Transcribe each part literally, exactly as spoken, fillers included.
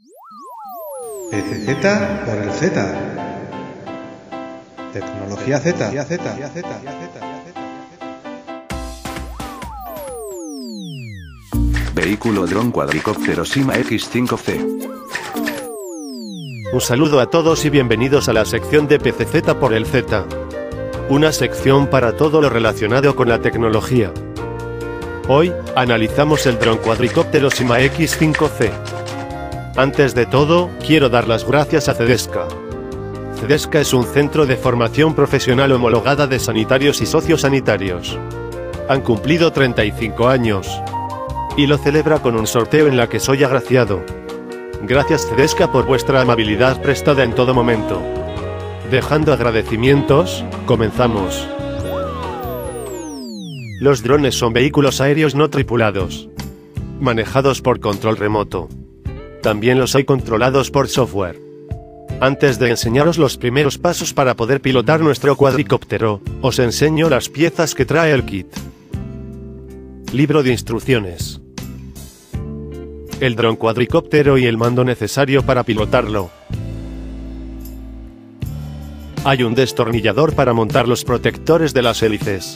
P C Z por el Z. Tecnología Z. Z, Z, Z, Z. Vehículo dron cuadricóptero Sima X cinco C. Un saludo a todos y bienvenidos a la sección de P C Z por el Z. Una sección para todo lo relacionado con la tecnología. Hoy, analizamos el dron cuadricóptero Sima X cinco C. Antes de todo, quiero dar las gracias a Cedesca. Cedesca es un centro de formación profesional homologada de sanitarios y sociosanitarios. Han cumplido treinta y cinco años. Y lo celebra con un sorteo en la que soy agraciado. Gracias Cedesca por vuestra amabilidad prestada en todo momento. Dejando agradecimientos, comenzamos. Los drones son vehículos aéreos no tripulados, manejados por control remoto. También los hay controlados por software. Antes de enseñaros los primeros pasos para poder pilotar nuestro cuadricóptero, os enseño las piezas que trae el kit. Libro de instrucciones. El dron cuadricóptero y el mando necesario para pilotarlo. Hay un destornillador para montar los protectores de las hélices.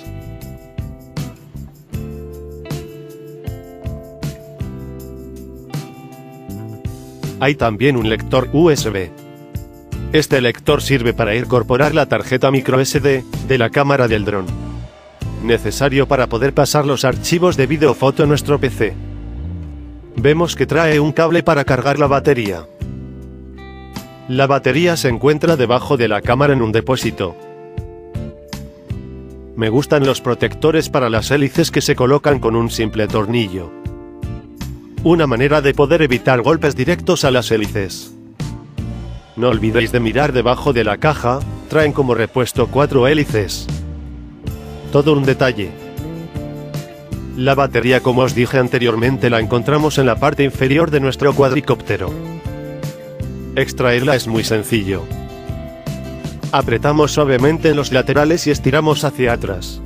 Hay también un lector U S B. Este lector sirve para incorporar la tarjeta micro S D de la cámara del dron, necesario para poder pasar los archivos de vídeo o foto a nuestro P C. Vemos que trae un cable para cargar la batería. La batería se encuentra debajo de la cámara en un depósito. Me gustan los protectores para las hélices que se colocan con un simple tornillo. Una manera de poder evitar golpes directos a las hélices. No olvidéis de mirar debajo de la caja, traen como repuesto cuatro hélices. Todo un detalle. La batería, como os dije anteriormente, la encontramos en la parte inferior de nuestro cuadricóptero. Extraerla es muy sencillo. Apretamos suavemente en los laterales y estiramos hacia atrás.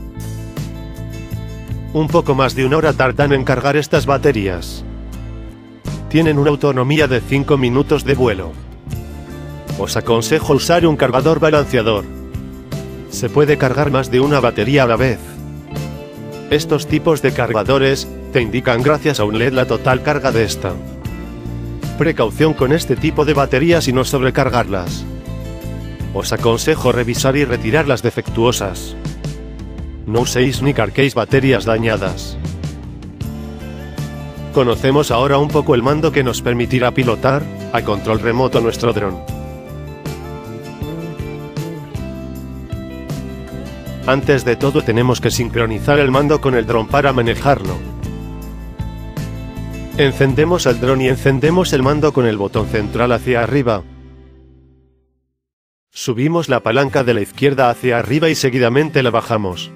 Un poco más de una hora tardan en cargar estas baterías. Tienen una autonomía de cinco minutos de vuelo. Os aconsejo usar un cargador balanceador. Se puede cargar más de una batería a la vez. Estos tipos de cargadores te indican gracias a un L E D la total carga de esta. Precaución con este tipo de baterías y no sobrecargarlas. Os aconsejo revisar y retirar las defectuosas. No uséis ni carguéis baterías dañadas. Conocemos ahora un poco el mando que nos permitirá pilotar, a control remoto, nuestro dron. Antes de todo tenemos que sincronizar el mando con el dron para manejarlo. Encendemos el dron y encendemos el mando con el botón central hacia arriba. Subimos la palanca de la izquierda hacia arriba y seguidamente la bajamos.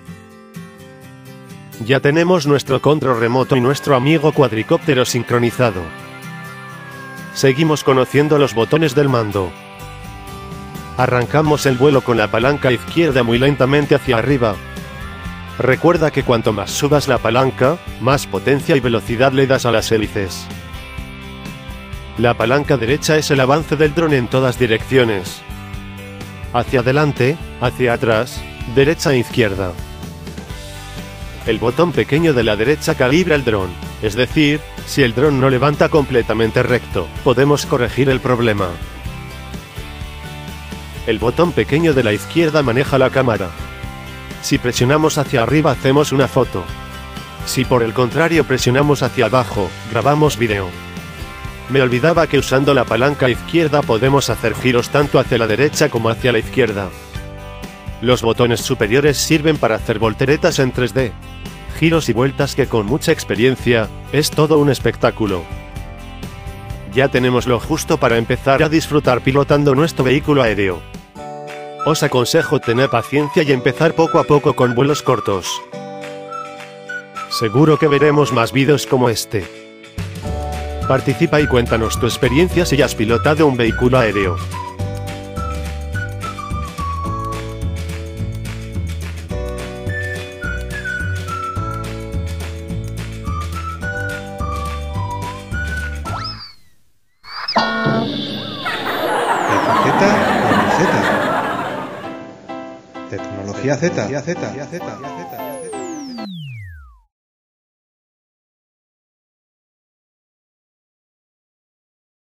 Ya tenemos nuestro control remoto y nuestro amigo cuadricóptero sincronizado. Seguimos conociendo los botones del mando. Arrancamos el vuelo con la palanca izquierda muy lentamente hacia arriba. Recuerda que cuanto más subas la palanca, más potencia y velocidad le das a las hélices. La palanca derecha es el avance del dron en todas direcciones. Hacia adelante, hacia atrás, derecha e izquierda. El botón pequeño de la derecha calibra el dron, es decir, si el dron no levanta completamente recto, podemos corregir el problema. El botón pequeño de la izquierda maneja la cámara. Si presionamos hacia arriba hacemos una foto. Si por el contrario presionamos hacia abajo, grabamos vídeo. Me olvidaba que usando la palanca izquierda podemos hacer giros tanto hacia la derecha como hacia la izquierda. Los botones superiores sirven para hacer volteretas en tres D. Giros y vueltas que con mucha experiencia, es todo un espectáculo. Ya tenemos lo justo para empezar a disfrutar pilotando nuestro vehículo aéreo. Os aconsejo tener paciencia y empezar poco a poco con vuelos cortos. Seguro que veremos más vídeos como este. Participa y cuéntanos tu experiencia si has pilotado un vehículo aéreo. Tecnología Z, Z, Z, Z.